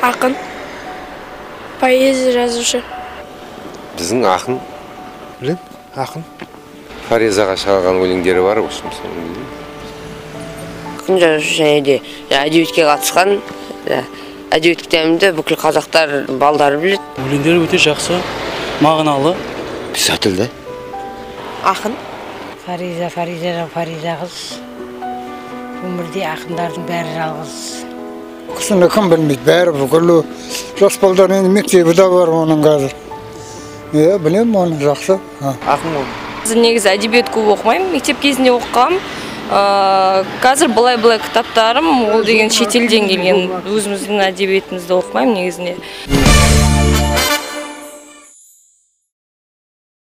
Ақын. Поэзия жазушы. Біздің ақын. Білем, ақын. Фаризаға шығарған өлеңдері бар осы. Ақын жазушы және де әдебиетке қатысқан. Әдебиет кітабында бүкіл қазақтар балдары біледі. Өлеңдері өте жақсы, мағыналы. Писательді. Ақын. Фариза қыз. Өмірде ақындардың бәрі жалғыз. Кісіні кім білмейді, бәрі бүкілі жас балдар енді мектебі де бар оның қазір. Білем, оның жақсы. Ақын ол. Негізі әдебиет көп оқымаймын, мектеп кезінде оқығам. Қазір былай кітаптарым, ол деген шетелден келген, өзіміздің әдебиетімізді оқымаймын негізінде.